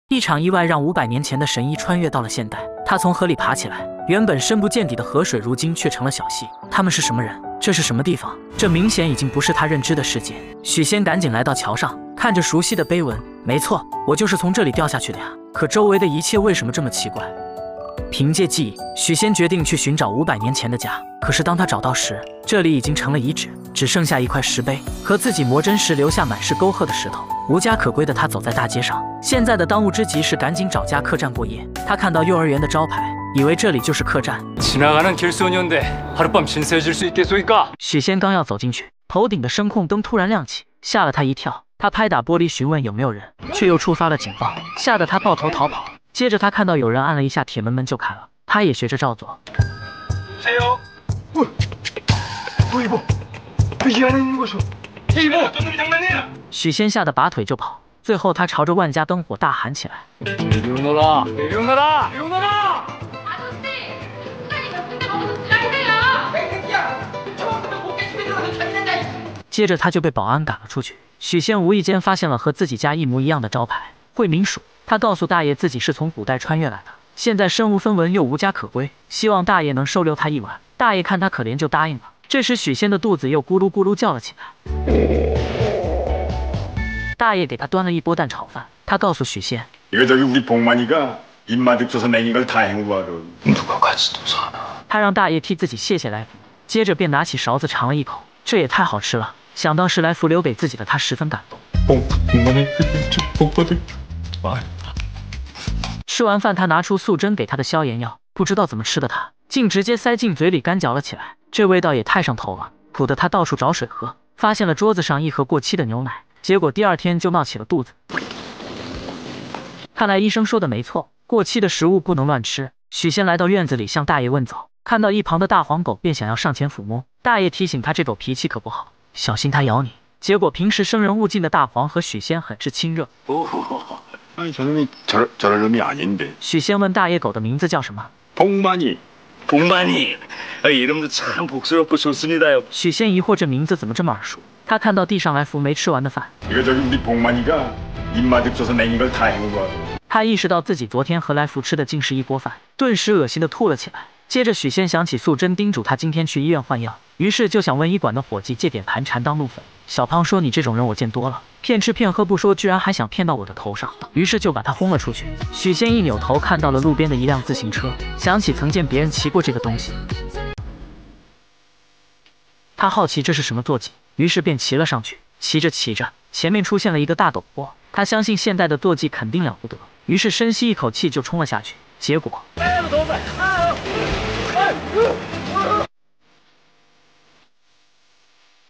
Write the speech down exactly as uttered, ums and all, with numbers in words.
一场意外让五百年前的神医穿越到了现代，他从河里爬起来，原本深不见底的河水如今却成了小溪。他们是什么人？这是什么地方？这明显已经不是他认知的世界。许仙赶紧来到桥上，看着熟悉的碑文，没错，我就是从这里掉下去的呀。可周围的一切为什么这么奇怪？凭借记忆，许仙决定去寻找五百年前的家。可是当他找到时，这里已经成了遗址，只剩下一块石碑和自己魔针时留下满是沟壑的石头。无家可归的他走在大街上，现在的当务之急是赶紧找家客栈过夜。他看到幼儿园的招牌，以为这里就是客栈。许仙刚要走进去，头顶的声控灯突然亮起，吓了他一跳。他拍打玻璃询问有没有人，却又触发了警报，吓得他抱头逃跑。接着他看到有人按了一下铁门，门就开了，他也学着照做。许仙吓得拔腿就跑，最后他朝着万家灯火大喊起来：接着他就被保安赶了出去。许仙无意间发现了和自己家一模一样的招牌惠民署，他告诉大爷自己是从古代穿越来的，现在身无分文又无家可归，希望大爷能收留他一晚。大爷看他可怜就答应了。这时许仙的肚子又咕噜咕噜叫了起来，大爷给他端了一锅蛋炒饭，他告诉许仙，他让大爷替自己谢谢来福，接着便拿起勺子尝了一口，这也太好吃了，想到是来福留给自己的，他十分感动。吃完饭，他拿出素贞给他的消炎药，不知道怎么吃的他竟直接塞进嘴里干嚼了起来，这味道也太上头了，苦得他到处找水喝，发现了桌子上一盒过期的牛奶，结果第二天就闹起了肚子。看来医生说的没错，过期的食物不能乱吃。许仙来到院子里向大爷问走，看到一旁的大黄狗便想要上前抚摸，大爷提醒他这狗脾气可不好，小心它咬你。结果平时生人勿近的大黄和许仙很是亲热。 아니 저놈이 저, 저럴 놈이 아닌데. 许仙问大爷狗的名字叫什么？ 복만이. 복만이. 아, 이름도 참 복스럽고 좋습니다요. 许仙疑惑这名字怎么这么耳熟？他看到地上来福没吃完的饭。 이거 저기 우리 복만이가 입맛 없어서 냉인 걸 다 해먹어. 他意识到自己昨天和来福吃的竟是一锅饭，顿时恶心的吐了起来。接着许仙想起素贞叮嘱他今天去医院换药，于是就想问医馆的伙计借点盘缠当怒粉。小胖说你这种人我见多了，骗吃骗喝不说，居然还想骗到我的头上，于是就把他轰了出去。许仙一扭头看到了路边的一辆自行车，想起曾见别人骑过这个东西，他好奇这是什么坐骑，于是便骑了上去。骑着骑着，前面出现了一个大陡坡，他相信现代的坐骑肯定了不得，于是深吸一口气就冲了下去，结果。